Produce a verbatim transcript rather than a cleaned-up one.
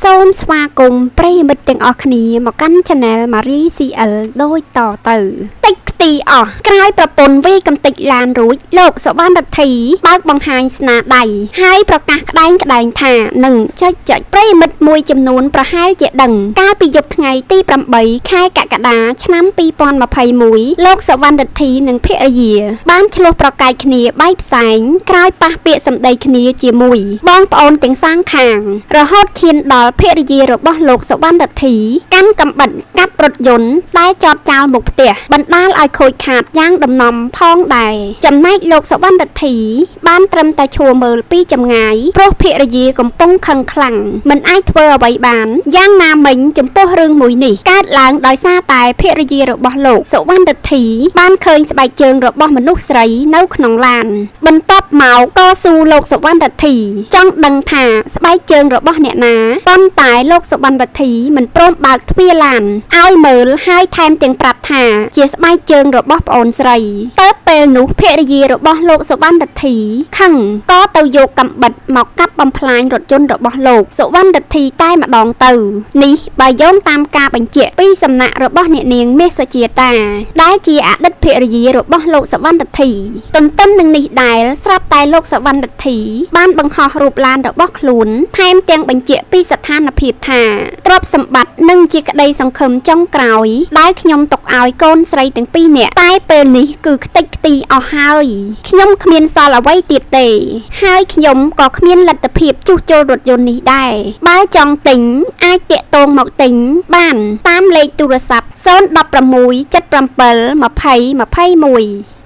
សូមស្វាគមន៍ប្រិយមិត្តទាំងអស់គ្នាមកកាន់ Channel Marie ซี แอล ដូចតទៅតិចខ្ទីអស់ក្រោយប្រពន្ធវីកំតិចឡានរួចលោកសវណ្ណរដ្ឋីបើកបង្ហាញស្នាដៃហើយប្រកាសក្តែងក្តែងថានឹងចុចចុចប្រិយមិត្តមួយចំនួនប្រហែលជាដឹងកាលពីយប់ថ្ងៃទីប្រាំបីខែកក្កដាឆ្នាំពីរពាន់ម្ភៃមួយលោកសវណ្ណរដ្ឋីនិងភរិយាបានឆ្លោះប្រកែកគ្នាបែកផ្សែងក្រោយប៉ះពាក្យសម្ដីគ្នាជាមួយបងប្អូនទាំងសងខាងរហូតឈានដល់ភរិយារបស់លោកសវណ្ណរដ្ឋីកាន់កំបិតកាប់រថយន្តដែលចតចោលមុខផ្ទះបណ្ដាលឲ្យខូចខាតយ៉ាងដំណំផងដែរចំណែកលោកសវណ្ណរដ្ឋីបានត្រឹមតែឈួរមើលពីចម្ងាយព្រោះភរិយាកំពុងខឹងខ្លាំងមិនអាចធ្វើអ្វីបានយ៉ាងណាមិញចំពោះរឿងមួយនេះកើតឡើងដោយសារតែភរិយារបស់លោកសវណ្ណរដ្ឋីបានឃើញស្បែកជើងរបស់មនុស្សស្រីនៅក្នុងឡានបន្ទាប់មកក៏សួរលោកសវណ្ណរដ្ឋីចង់ដឹងថាស្បែកជើងរបស់អ្នកណាប៉ុន្តែលោកសវណ្ណរដ្ឋីមិនព្រមបើកទ្វារឡានឲ្យមើលហើយថែមទាំងប្រាប់ថាជាស្បែកជើងរបស់ប្អូនស្រីទៅពេលនោះភរិយារបស់លោកសវណ្ណរដ្ឋីខឹងក៏ទៅយកកាំបិតមកកាប់បំផ្លាញរថយន្តរបស់លោកសវណ្ណរដ្ឋីតែម្ដងទៅនេះបើយោងតាមការបញ្ជាក់ពីសំណាក់របស់អ្នកនាងមេសជាតាដែលជាអតីតភរិយារបស់លោកសវណ្ណរដ្ឋីទន្ទឹមនឹងនេះដែរស្រាប់តែលោកសវណ្ណរដ្ឋីបានបង្ហោះរូបឡានរបស់ខ្លួនថែមទាំងបញ្ជាក់ពីស្ថានភាពថាទ្រព្យសម្បត្តិនិងជាក្តីសង្ឃឹមចុងក្រោយដែលខ្ញុំទុកឲ្យកូនស្រីទាំងពីរនាក់តែពេលនេះគឺខ្ទេចខ្ទីអស់ហើយខ្ញុំគ្មានសល់អ្វីទៀតទេហើយខ្ញុំក៏គ្មានលទ្ធភាពជួសជុលរថយន្តនេះដែរបើចង់ទិញអាចតាក់ទងមកទិញបានតាមលេខទូរស័ព្ទ ศูนย์ หนึ่ง หก เจ็ด เจ็ด เจ็ด ยี่ ศูนย์ ยี่ ยี่ หนึ่ง หนึ่ง หนึ่ง หนึ่ง